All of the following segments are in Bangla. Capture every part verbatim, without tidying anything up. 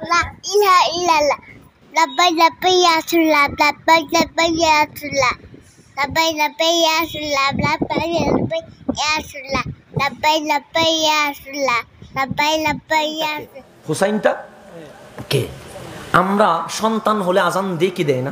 লা ইলাহা ইল্লাল্লাহ লাব্বাইক লাব্বাইক ইয়া রাসূলুল্লাহ লাব্বাইক লাব্বাইক ইয়া রাসূলুল্লাহ লাব্বাইক লাব্বাইক ইয়া রাসূলুল্লাহ লাব্বাইক লাব্বাইক ইয়া রাসূলুল্লাহ লাব্বাইক লাব্বাইক ইয়া রাসূলুল্লাহ লাব্বাইক লাব্বাইক ইয়া হুসাইনটা কে? আমরা সন্তান হলে আজান দিয়ে কি দেয় না?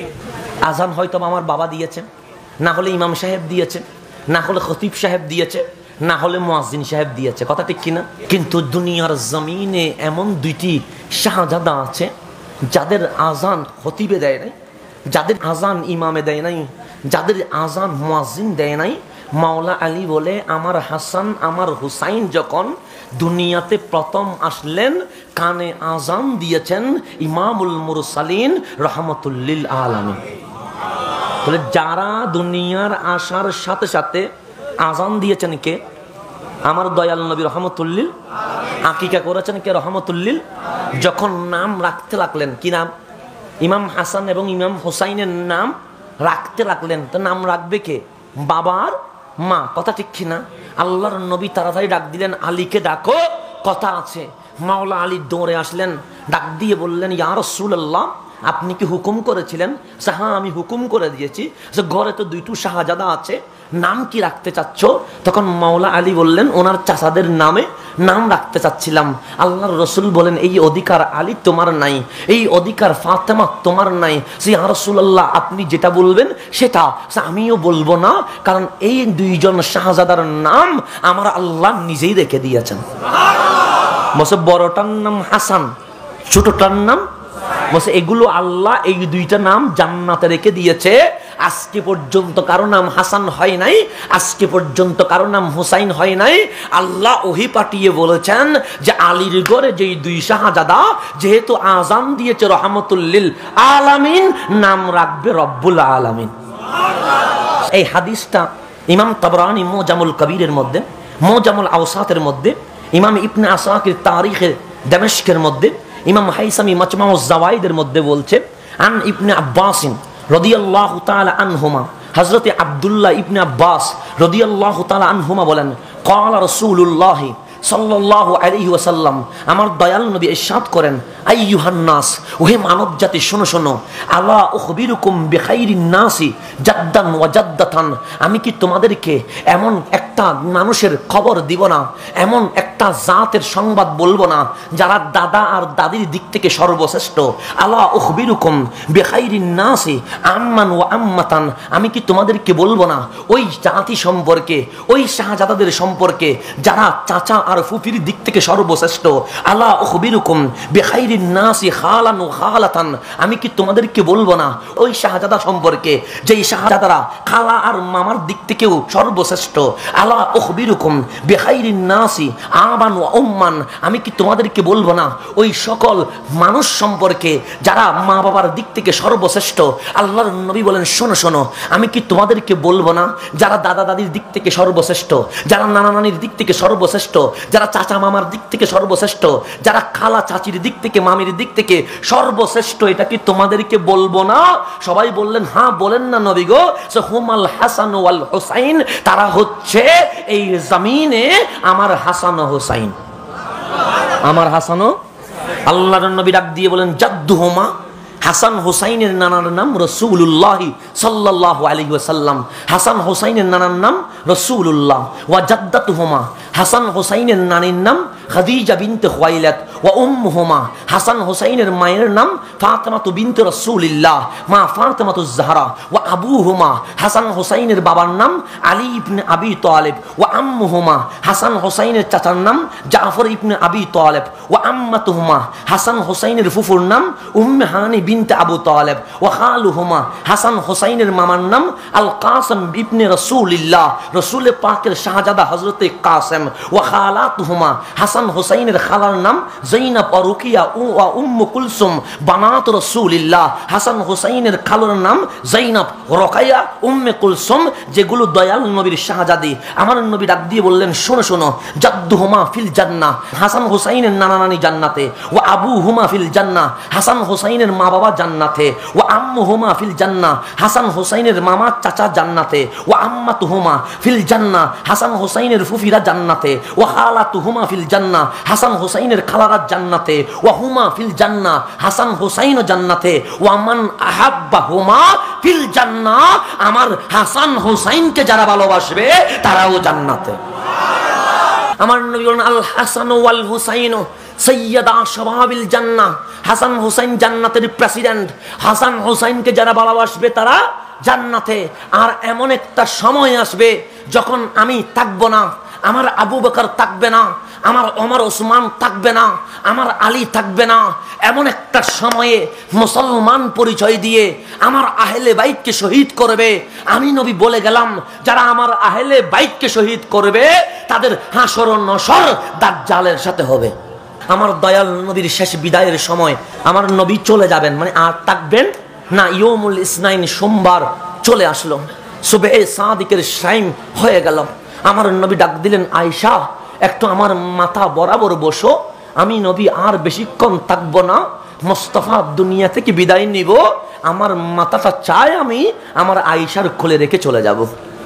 আজান হয়তো আমার বাবা দিয়েছেন, না হলে ইমাম সাহেব দিয়েছে, না হলে খতিব সাহেব দিয়েছে, না হলে মুয়াজ্জিন সাহেব দিয়েছে। কথা ঠিক কিনা? কিন্তু দুনিয়ার জমিনে এমন দুইটি শাহজাদা আছে যাদের আজান খতিবে দেয় নাই, যাদের আজান ইমামে দেয় নাই, যাদের আজান মুয়াজ্জিন দেয় নাই। মাওলা আলী বলে, আমার হাসান আমার হুসাইন যখন দুনিয়াতে প্রথম আসলেন কানে আজান দিয়েছেন ইমামুল মুরসালিন রহমতুল্লিল আলামিন। তাহলে যারা দুনিয়ার আসার সাথে সাথে আজান দিয়েছেন কে? আমার দয়াল নবী রহমতুল্লিল। আকিকা করেছেন কে? রহমতুল্লিল। যখন নাম রাখতে লাগলেন, কি নাম? ইমাম হাসান এবং ইমাম হুসাইনের নাম রাখতে লাগলেন, তো নাম রাখবে কে? বাবার মা। কথা ঠিক কিনা? আল্লাহর নবী তাড়াতাড়ি ডাক দিলেন, আলীকে ডাকো, কথা আছে। মাওলা আলী দৌড়ে আসলেন, ডাক দিয়ে বললেন, ইয়া রাসূলুল্লাহ, আপনি কি হুকুম করেছিলেন? হ্যাঁ, আমি হুকুম করে দিয়েছি। ঘরে তো দুইটু শাহজাদা আছে, নাম কি রাখতে চাচ্ছ? তখন মাওলা আলী বললেন, ওনার চাচাদের নামে নাম রাখতে চাচ্ছিলাম। আল্লাহর রসুল বলেন, এই অধিকার আলী তোমার নাই, এই অধিকার ফাতেমা তোমার নাই। সে ইয়া রাসূলুল্লাহ, আপনি যেটা বলবেন সেটা আমিও বলবো না, কারণ এই দুইজন শাহজাদার নাম আমার আল্লাহ নিজেই রেখে দিয়েছেন। বসে বড়টার নাম হাসান, ছোটটার নাম বসে, এগুলো আল্লাহ এই দুইটা নাম জান্নাতে রেখে দিয়েছে। আজকে পর্যন্ত কারো নাম হাসান হয় নাই, আজকে পর্যন্ত কারো নাম হুসাইন হয় নাই। আল্লাহ ওহী পাঠিয়ে বলেছেন যে আলীর ঘরে যেই দুই শাহজাদা যেহেতু আজান দিয়েছে রহমতুল্লিল আলামিন, নাম রাখবে রব্বুল আলামিন। এই হাদিসটা ইমাম তাবরানী মুজামুল কবিরের মধ্যে, মুজামুল আওসাতের মধ্যে, ইমাম ইবনে আসাকির তারিখে দামেস্কের মধ্যে, ইমাম হাইসামি মাজমাউজ জাওয়াইদের মধ্যে বলছে, আন ইবনে আব্বাস রাদিয়াল্লাহু তাআলা আনহুমা, হযরত আব্দুল্লাহ ইবনে আব্বাস রাদিয়াল্লাহু তাআলা আনহুমা বলেন, ক্বালা রাসূলুল্লাহ সাল্লাল্লাহু আলাইহি ওয়াসাল্লাম, আমার দয়াল নবী ইরশাদ করেন, আইয়ুহান নাস, ওহে মানব জাতি শোনো শোনো, আলা উখবিরুকুম বিখাইরিন নাসি জাদ্দান ওয়া জাদ্দাতান, আমি কি তোমাদেরকে এমন একটা মানুষের খবর দিব না, এমন একটা জাতের সংবাদ বলবো না যারা দাদা আর দাদির দিক থেকে সর্বশ্রেষ্ঠ? আলা উখবিরুকুম বিখাইরিন নাসি আম্মান ওয়া আম্মাতান, আমি কি তোমাদেরকে বলবো না ওই জাতি সম্পর্কে, ওই শাহজাদাদের সম্পর্কে যারা চাচা আর ফুফির দিক থেকে সর্বশ্রেষ্ঠ? আলা উখবিরুকুম বিখাইরিন নাসি খালান ওয়া খালাতান, আমি কি তোমাদেরকে বলবো না ওই শাহজাদা সম্পর্কে যেই শাহজাদারা খালা আর মামার দিক থেকেও সর্বশ্রেষ্ঠ? আলা উখবিরুকুম বিখাইরিন নাসি আবান ওয়া উম্মান, আমি কি তোমাদেরকে বলবো না ওই সকল মানুষ সম্পর্কে যারা মা বাবার দিক থেকে সর্বশ্রেষ্ঠ? আল্লাহর নবী বলেন, শোনো শোনো, আমি কি তোমাদেরকে বলবো না যারা দাদা দাদির দিক থেকে সর্বশ্রেষ্ঠ, যারা নানা নানির দিক থেকে সর্বশ্রেষ্ঠ, যারা চাচা মামার দিক থেকে সর্বশ্রেষ্ঠ, যারা খালা চাচির দিক থেকে মামির দিক থেকে সর্বশ্রেষ্ঠ? এটা কি তোমাদেরকে বলবো না? সবাই বললেন, হ্যাঁ। বলেন না নবী গো, হুমাল হাসান ওয়াল হুসাইন, তারা হচ্ছে এই জমিনে আমার হাসান ও হুসাইন, আমার হাসান ও। আল্লাহর নবী ডাক দিয়ে বলেন, জাদ্দুহুমা, হাসান হুসাইনের নানার নাম রাসূলুল্লাহ সাল্লাল্লাহু আলাইহি ওয়াসাল্লাম, হাসান হুসাইনের নানার নাম রাসূলুল্লাহ। ওয়া জাদ্দাতুহুমা, হাসান হুসাইনের নানির নাম খাদিজা বিনতে খুয়াইলাদ। ওয়া উম্মুহুমা, হাসান হুসাইনের মায়ের নাম ফাতেমাতু বিনতে রাসূলিল্লাহ, মা ফাতেমাতুজ জাহরা। ওয়া আবুহুমা, হাসান হুসাইনের বাবার নাম আলী ইবনে আবি তালিব। ওয়া আম্মুহুমা, হাসান হুসাইনের চাচার নাম জাফর ইবনে আবি তালিব। ওয়া আম্মাতুহুমা, হাসান হুসাইনের ফুফুর নাম উম্মে হানি বিনতে আবু তালিব। ওয়া খালুহুমা, হাসান হুসাইনের মামার নাম আল কাসিম ইবনে রাসূলিল্লাহ, রাসূল পাকের শাহজাদা হযরতে কাসিম। ওয়া খালাতুহুমা, হাসান হুসাইনের খালার নাম যায়নাব ও রুকিয়া ও উম্মু কুলসুম বানাত রাসূলিল্লাহ, হাসান হুসাইনের খালার নাম যায়নাব, রুকাইয়া, উম্মে কুলসুম, যেগুলো দয়াল নবীর শাহজাদি। আমার নবী ডাক দিয়ে বললেন, শোনো শোনো, জাদ্দুহুমা ফিল জান্নাহ, হাসান হুসাইনের নানা নানি জান্নাতে। ওয়া আবুহুমা ফিল জান্নাহ, হাসান হুসাইনের মা বাবা জান্নাতে। ওয়া আম্মুহুমা ফিল জান্নাহ, হাসান হুসাইনের মামা চাচা জান্নাতে। ওয়া আম্মাতুহুমা ফিল জান্নাহ, হাসান হুসাইনের ফুফিরা জান্নাতে। ওয়া খালাতুহুমা ফিল জান্নাহ, জান্নাহ, হাসান হুসাইনের খালারা জান্নাতে, ওয়া হুমা ফিল জান্নাহ, হাসান হুসাইনও জান্নাতে, ওয়া মান আহাব্বাহুমা ফিল জান্নাহ, আমার হাসান হুসাইনকে যারা ভালোবাসবে তারাও জান্নাতে। আমার নবী বলেন আল হাসান ওয়াল হুসাইন সাইয়্যিদা শাবাবিল জান্নাহ, হাসান হুসাইন জান্নাতের প্রেসিডেন্ট, হাসান হুসাইনকে যারা ভালোবাসবে তারা জান্নাতে। আর এমন একটা সময় আসবে যখন আমি থাকবো না, আমার আবু বকর থাকবে না, আমার ওমর ওসমান থাকবে না, আমার আলী থাকবে না। এমন একটা সময়ে মুসলমান পরিচয় দিয়ে আমার আহলে বাইতকে শহীদ করবে। আমি নবী বলে গেলাম, যারা আমার আহলে বাইতকে শহীদ করবে তাদের হাসর ও নসর দাজ্জালের সাথে হবে। আমার দয়াল নবীর শেষ বিদায়ের সময় আমার নবী চলে যাবেন, মানে আর থাকবেন না। ইয়মুল ইসনাইন, সোমবার চলে আসলো, সুবহে সাদিকের টাইম হয়ে গেল। আমার নবী ডাক দিলেন, আয়েশা একটু আমার মাথা বরাবর বসো, আমি নবী আর বেশিক্ষণ থাকবো না, মুস্তাফা দুনিয়া থেকে বিদায় নিব, আমার মাথাটা চাই আমি আমার আয়েশার কোলে রেখে চলে যাব।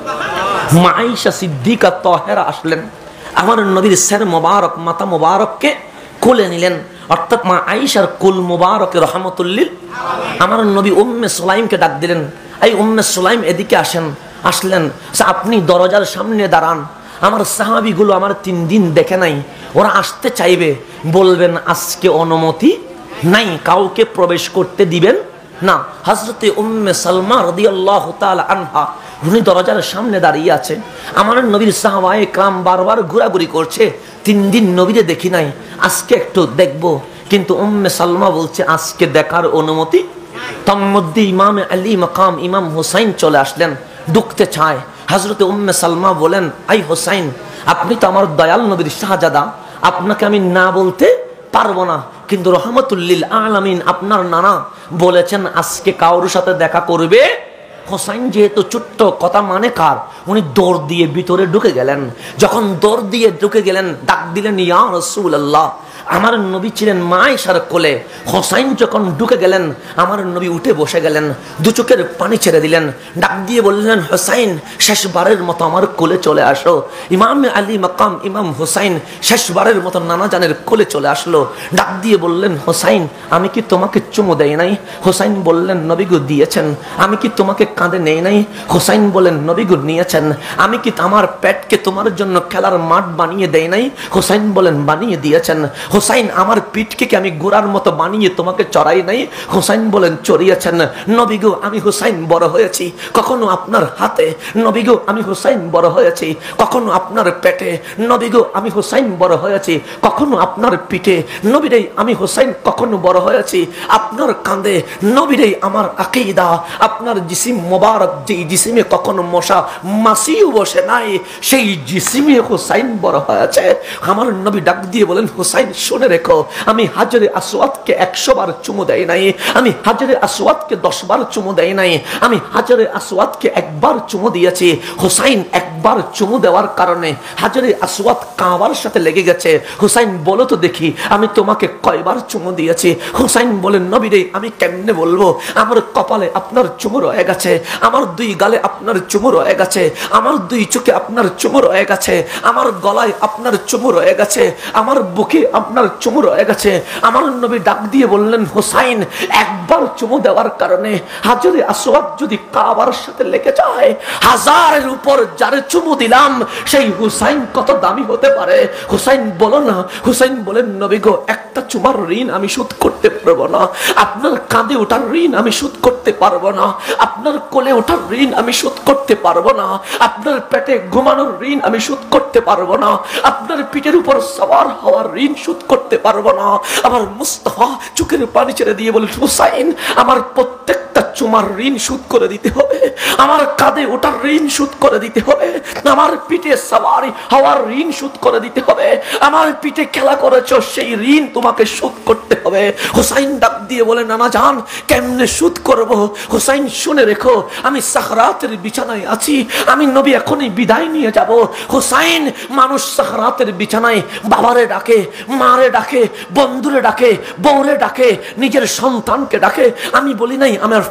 মা আয়েশা সিদ্দিকা তাহেরা আসলেন, আমার নবীর সের মোবারক, মাথা মোবারককে কোলে নিলেন, অর্থাৎ মা আয়েশার কুল মোবারক রহমতুল্লিল। আমার নবী উম্মে সুলাইমকে ডাক দিলেন, এই উম্মে সুলাইম এদিকে আসেন। আসলেন, আপনি দরজার সামনে দাঁড়ান, আমার সাহাবীগুলো আমার তিন দিন দেখে নাই, ওরা আসতে চাইবে, বলবেন আজকে অনুমতি নাই, কাউকে প্রবেশ করতে দিবেন না। হযরতে উম্মে সালমা রাদিয়াল্লাহু তাআলা আনহা উনি দরজার সামনে দাঁড়িয়ে আছে। আমার নবীর সাহাবায়ে کرام বারবার ঘোরাঘুরি করছে, তিন দিন নবীরে দেখি নাই, আজকে একটু দেখব। কিন্তু উম্মে সালমা বলছে আজকে দেখার অনুমতি। তন্মধ্যে ইমাম আলী মাকাম ইমাম হুসাইন চলে আসলেন, ঢুকতে চায়। হযরতে উম্মে সালমা বলেন, আই হুসাইন, আপনি তো আমার দয়াল নবীর শাহজাদা, আপনাকে আমি না বলতে পারবো না, কিন্তু রহমতুল্লিল আলামিন আপনার নানা বলেছেন আজকে কারোর সাথে দেখা করবে। হোসাইন যেহেতু ছোট্ট, কথা মানে কার, উনি দৌড় দিয়ে ভিতরে ঢুকে গেলেন। যখন দৌড় দিয়ে ঢুকে গেলেন, ডাক দিলেন, ইয়া রাসূলুল্লাহ। আমার নবী ছিলেন মা আয়েশার কোলে। হোসাইন যখন ঢুকে গেলেন, আমার নবী উঠে বসে গেলেন, দু চোখের পানি ছেড়ে দিলেন, ডাক দিয়ে বললেন, হোসাইন শেষবারের মতো আমার কোলে চলে আসো। ইমাম আলী মাকাম ইমাম হোসাইন শেষবারের মতো নানা জানের কোলে চলে আসলো, ডাক দিয়ে বললেন, হোসাইন আমি কি তোমাকে চুমু দেই নাই? হোসাইন বললেন, নবী গো দিয়েছেন। আমি কি তোমাকে কাঁধে নেই নাই? হোসাইন বলেন, নবী গো নিয়েছেন। আমি কি আমার পেটকে তোমার জন্য খেলার মাঠ বানিয়ে দেই নাই? হোসাইন বলেন, বানিয়ে দিয়েছেন। হোসাইন আমার পিঠকে কি আমি গোড়ার মতো বানিয়ে তোমাকে চড়াই নাই? হোসাইন বলেন, চড়িয়েছেন। নবী গো আমি হোসাইন বড় হয়েছি কখনো আপনার হাতে, নবী গো আমি হোসাইন বড় হয়েছি কখনো আপনার পেটে, নবী গো আমি হোসাইন বড় হয়েছি কখনো আপনার পিঠে, নবীরে আমি হোসাইন কখনো বড় হয়েছি আপনার কাঁধে, নবীরে আমার আকীদা, আপনার জিসিম মোবারক যেই জিসিমে কখনো মশা মাছিও বসে নাই, সেই জিসিমে হোসাইন বড় হয়েছে। আমার নবী ডাক দিয়ে বলেন, হোসাইন শুনে রেখো, আমি হাজরে আসওয়াদকে একশো বার চুমু দেই নাই, আমি হাজরে আসওয়াদকে দশ বার চুমু দেই নাই, আমি হাজরে আসওয়াদকে একবার চুমু দিয়েছি। হোসাইন একবার চুমু দেওয়ার কারণে হাজরে আসওয়াদ কাবার সাথে লেগে গেছে। হোসাইন বলো তো দেখি, আমি তোমাকে কয়বার চুমু দিয়েছি? হোসাইন বলেন, নবী রে আমি কেমনে বলবো, আমার কপালে আপনার চুমু রয়ে গেছে, আমার দুই গালে আপনার চুমু রয়ে গেছে, আমার দুই চোখে আপনার চুমু রয়ে গেছে, আমার গলায় আপনার চুমু রয়ে গেছে, আমার বুকে আপনার চুমু রয়ে গেছে। আমার নবী ডাক দিয়ে বললেন, হোসাইন একবার চুমু দেওয়ার কারণে হাজরে আসওয়াদ যদি কাবার সাথে লেগে যায়, হাজারের উপর যারে চুমু দিলাম সেই হুসাইন কত দামি হতে পারে। হুসাইন বলো না। হুসাইন বলেন, নবী গো একটা চুমার ঋণ আমি শোধ করতে পারবো না, আপনার কাঁধে ওঠার ঋণ আমি শোধ করতে পারবো না, আপনার কোলে ওঠার ঋণ আমি শোধ করতে পারবো না, আপনার পেটে ঘুমানোর ঋণ আমি শোধ করতে পারবো না, আপনার পিঠের উপর সওয়ার হওয়ার ঋণ শোধ করতে পারবো না। আমার মুস্তাফা চোখের পানি ছেড়ে দিয়ে বলেন, হুসাইন আমার প্রত্যেকটা চুমার ঋণ শোধ করে দিতে হবে, আমার কাঁধে ওঠার ঋণ শোধ করে দিতে হবে, আমার পিঠে সওয়ারি হওয়ার ঋণ শোধ করে দিতে হবে, আমার পিঠে খেলা করেছো সেই ঋণ তোমাকে শোধ করতে হবে। হুসাইন ডাক দিয়ে বলে, নানা জান কেমনে শোধ করব? হুসাইন শুনে রেখো, আমি সাকরাতের বিছানায় আছি, আমি নবী এখনই বিদায় নিয়ে যাব। হুসাইন মানুষ সাকরাতের বিছানায় বাবারে ডাকে, মারে ডাকে, বন্ধুরে ডাকে, বউরে ডাকে, নিজের সন্তানকে ডাকে। আমি বলি নাই আমার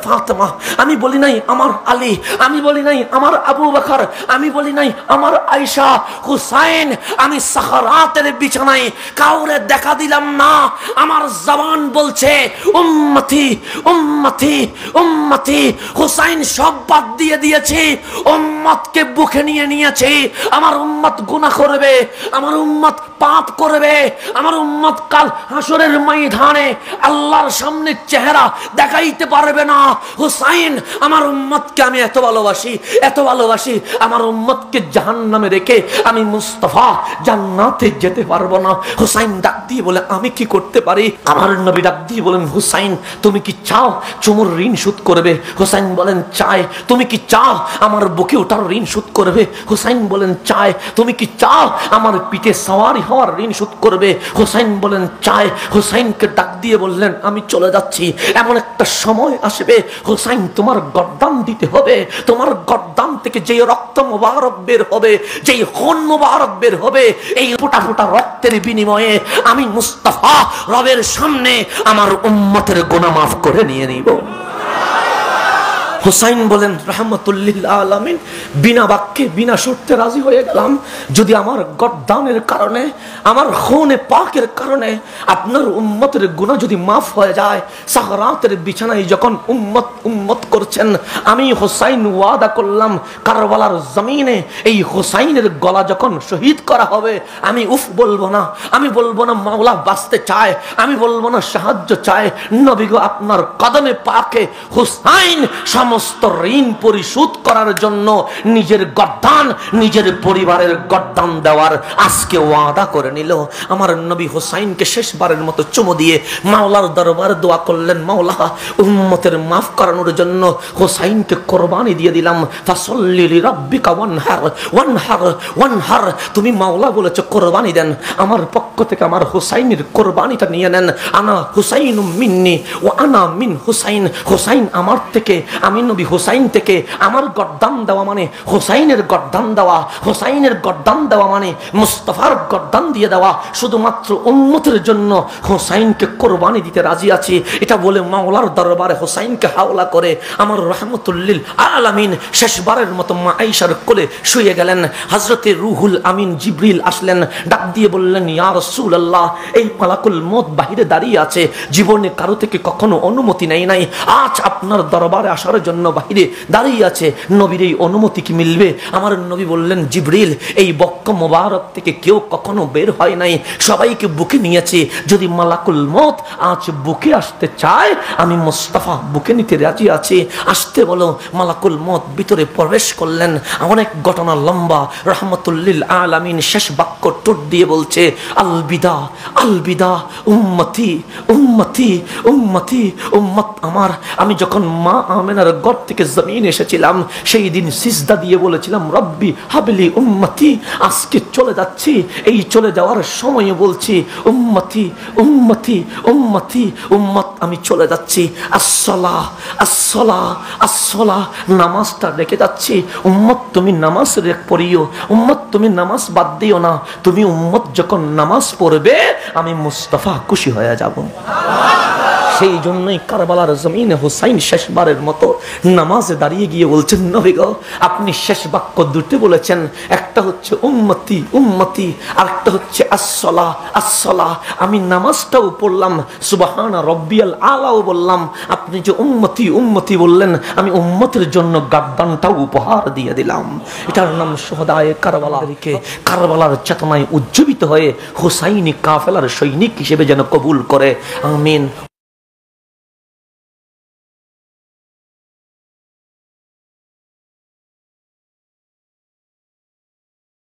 ফাতেমা, আমি বলি নাই আমার আলী, আমি বলি নাই আমার আবু বকর, আমি বলি নাই আমার আয়েশা, হুসাইন। আমি সাখারাতের বিছানায় কাউরে দেখা দিলাম না। আমার জবান বলছে উম্মতি উম্মতি উম্মতি। হুসাইন সব বাদ দিয়ে দিয়েছে, উম্মতকে বুকে নিয়ে নিয়েছে। আমার উম্মত গুনাহ করবে, আমার উম্মত পাপ করবে, আমার উম্মত কাল হাসরের ময়দানে আল্লাহর সামনে চেহারা দেখাইতে পারবে না। হুসাইন, আমার উম্মতকে আমি এত ভালোবাসি, এত ভালোবাসি, আমার উম্মতকে জাহান্নামে রেখে আমি মুস্তাফা জান্নাতে যেতে পারবো না। হুসাইন ডাক দিয়ে বলে আমি কি করতে পারি? আমার নবী ডাক দিয়ে বলেন হুসাইন তুমি কি চাও চুমুর ঋণ শোধ করবে? হুসাইন বলেন চাই। তুমি কি চাও আমার বুকে ওঠার ঋণ শোধ করবে? হুসাইন বলেন চাই। তুমি কি চাও আমার পিঠে সওয়ারি হওয়ার ঋণ শোধ করবে? হুসাইন বলেন চাই। হুসাইনকে ডাক দিয়ে বললেন আমি চলে যাচ্ছি, এমন একটা সময় আসবে হুসাইন তোমার গর্দান দিতে হবে। তোমার গর্দান থেকে যে রক্ত মোবারক বের হবে, যেই খুন মোবারক বের হবে, এই ফোঁটা ফোঁটা রক্তের বিনিময়ে আমি মুস্তাফা রবের সামনে আমার উম্মতের গুনাহ মাফ করে নিয়ে নিব। হুসাইন বলেন রাহমাতুল্লিল আলামিন, বিনা বাক্যে বিনা শর্তে রাজি হয়ে গেলাম। যদি আমার গর্দানের কারণে, আমার খুনে পাকের কারণে আপনার উম্মতের গুনাহ যদি মাফ হয়ে যায়, সাহরাতের বিছানায় যখন উম্মত উম্মত করছেন, আমি হুসাইন ওয়াদা করলাম কারবালার জমিনে এই হুসাইনের গলা যখন শহীদ করা হবে, আমি উফ বলবো না, আমি বলবো না মাওলা বাঁচতে চায়, আমি বলবো না সাহায্য চায়। নবী গো আপনার কদমে পাকে হুসাইন সমস্ত ঋণ পরিশোধ করার জন্য নিজের গর্দান, নিজের পরিবারের গর্দান দেওয়ার আজকে ওয়াদা করে নিল। আমার নবী হুসাইনকে শেষবারের মতো চুমু দিয়ে মাওলার দরবারে দোয়া করলেন, মাওলা উম্মতের মাফ করানোর জন্য হুসাইনকে কোরবানি দিয়ে দিলাম। ফাসল্লি লিরাব্বিকা ওয়ানহার ওয়ানহার ওয়ানহার। তুমি মাওলা বলেছো কোরবানি দেন, আমার পক্ষ থেকে আমার হুসাইনের কোরবানিটা নিয়ে নেন। আনা হুসাইনুম মিন্নি ওয়া আনা মিন হুসাইন। হুসাইন আমার থেকে, আমি নবী হুসাইন থেকে। আমার গর্দান দেওয়া মানে হুসাইনের গর্দান দেওয়া, হুসাইনের গর্দান দেওয়া মানে মুস্তাফার গর্দান দিয়ে দেওয়া। শুধুমাত্র উম্মতের জন্য হুসাইনকে কোরবানি দিতে রাজি আছি, এটা বলে মাওলার দরবারে হুসাইনকে হাওলা করে আমার রাহমাতুল্লিল আলামিন শেষবারের মতো মা আয়েশার কোলে শুয়ে গেলেন। হযরতে রুহুল আমিন জিবরিল আসলেন, ডাক দিয়ে বললেন ইয়া রাসূলুল্লাহ, এই মালাকুল মউত বাহিরে দাঁড়িয়ে আছে, জীবনে কারো থেকে কখনো অনুমতি নেই নাই, আজ আপনার দরবারে আসার জন্য বাহিরে দাঁড়িয়ে আছে, নবীর এই অনুমতি কি মিলবে? আমার নবী বললেন জিবরিল, এই বক্ষ মোবারক থেকে কেউ কখনো বের হয় নাই, সবাইকে বুকে নিয়েছে। যদি মালাকুল মউত আজ বুকে আসতে চায়, আমি মুস্তাফা বুকে নিতে রাজি আছি, আসতে বলো। মালাকুল মউত ভিতরে প্রবেশ করলেন। অনেক ঘটনা লম্বা। রাহমাতুল্লিল আলামিন শেষ বাক্য টোট দিয়ে বলছে আলবিদা আলবিদা উম্মতি উম্মতি উম্মতি উম্মত আমার। আমি যখন মা আমেনার ঘর থেকে জমিন এসেছিলাম, সেই দিন সিজদা দিয়ে বলেছিলাম রব্বি হাবলি উম্মতি। আজকে চলে যাচ্ছি, এই চলে যাওয়ার সময় বলছি উম্মতি উম্মতি উম্মতি উম্মত, আমি চলে যাচ্ছি। আসসালাহ আসসালাহ আসসালাহ, নামাজটা রেখে যাচ্ছি। উম্মত তুমি নামাজ রেখ পড়িও, উম্মত তুমি নামাজ বাদ দিও না। তুমি উম্মত যখন নামাজ পড়বে, আমি মুস্তাফা খুশি হয়ে যাব। সেই জন্যই কারবালার জমিনে হুসাইন শেষবারের মতো নামাজে দাঁড়িয়ে গিয়ে বলছেন নবী গো, আপনি শেষ বাক্য দুটো বলেছেন, একটা হচ্ছে উম্মতি উম্মতি, আর একটা হচ্ছে আসসালাহ আসসালাহ। আমি নামাজটাও পড়লাম, সুবহানা রব্বিয়াল আলাও বললাম। আপনি যে উম্মতি উম্মতি বললেন, আমি উম্মতের জন্য গাদ্দানটাও উপহার দিয়ে দিলাম। এটার নাম শুহাদায়ে কারবালা। কারবালার চেতনায় উজ্জীবিত হয়ে হুসাইনি কাফেলার সৈনিক হিসেবে যেন কবুল করে। আমিন।